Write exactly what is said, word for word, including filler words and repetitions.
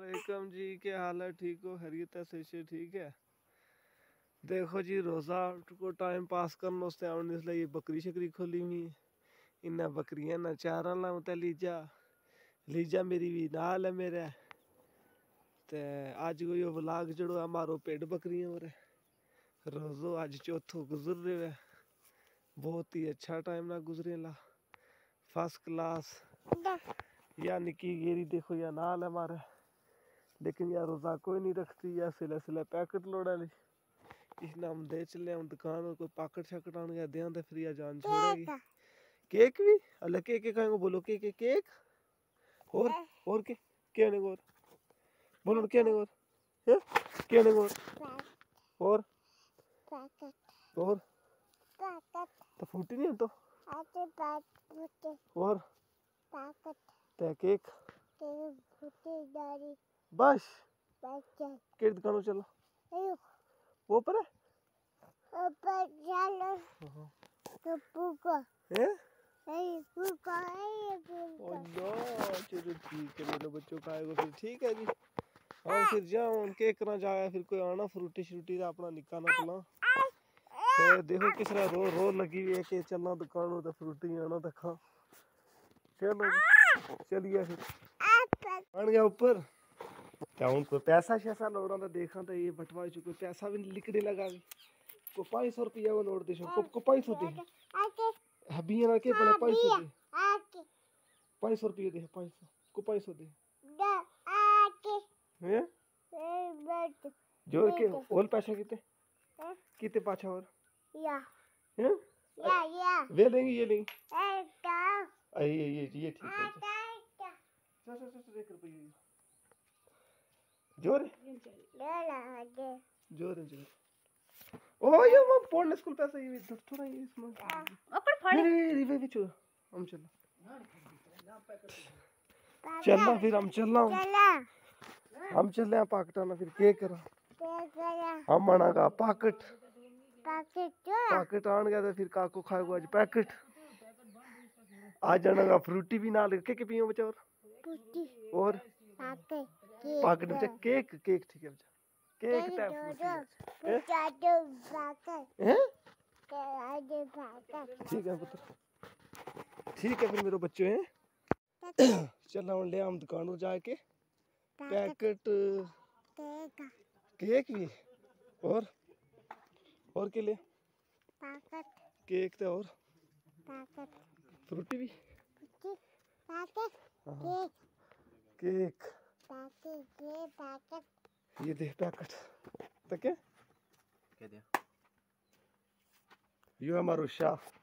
वालेकुम जी, क्या हाल है? ठीक हो? खैरियत है? से ठीक है। देखो जी, रोज़ा को टाइम पास करना उससे आने इसलिए ये बकरी शकरी खोली हुई इन्ना बकरियां ना चारा ला उते लीजा लीजा मेरी भी नाल है मेरे ते आज कोई व्लॉग जड़ो हमारो पेड़ बकरियां और रोज़ो आज चौथो गुजर रहे है। बहुत ही अच्छा टाइम ना गुजरे ला, फर्स्ट क्लास। या निकी गेरी देखो या नाल है हमारे, लेकिन यार रोज़ा कोई नहीं रखती या सिले सिले पैकेट लोड़ा ली इसने हम दे चले हम दुकान और कोई पाकट शाकट आने गया दे तो फिर या जान छोड़ेगी। केक भी अल्लाह केक के खाएंगे बोलो केक केक केक और और के क्या नहीं और बोलो क्या नहीं और है क्या नहीं और और और तो फूटी नहीं तो और ते केक बस के दुकानों चलो वो पर है ऊपर चलो हैं चलो ठीक है मेरे बच्चों का आएगा फिर ठीक है जी। हाँ फिर जाओ केक ना जाए फिर कोई आना फ्रूटी श्रूटी का अपना निकाना पला फिर देखो किस तरह रो रो लगी हुई है कि चलना दुकान तो फ्रूटी आना तो खा चलो चलिए फिर आन गया ऊपर क्या उनको पैसा शैसा लौड़ा तो देखा तो ये बटवा चुके पैसा भी लिखने लगा को पाँच सौ रुपया वो लौट दे को को पाँच सौ दे हबी ना के बने पाँच सौ दे पाँच सौ रुपये दे पाँच सौ को पाँच सौ दे हैं जोर के और पैसा कितने कितने पाछा और या हैं या या वे लेंगे ये लेंगे ये ये ये ठीक है चल चल चल देख रुपये जोर जोर जोर ओ ये वो पढ़ने स्कूल पैसा ये थोड़ा ये इसमें ओकर फड़े रे रे बिचो हम चल चलना फिर हम चलना हम चल रहे पाकटा ना फिर के करा हम आना का पाकट पाकट पाकट आन गया तो फिर काको खाएगा आज पैकेट आज जाना का फ्रूटी भी ना लेके के पियो बच्चा और फ्रूटी और पाकट पाकट बच्चा केक केक ठीक है बच्चा केक टाइप हैं ठीक है पुत्र ठीक है फिर मेरे बच्चे हैं चलना ले हम दुकान पर जाके पैकेट केक भी और और के लिए केक तो और फ्रूटी भी केक ये दे पैकेट तो क्या ये हमारा शाह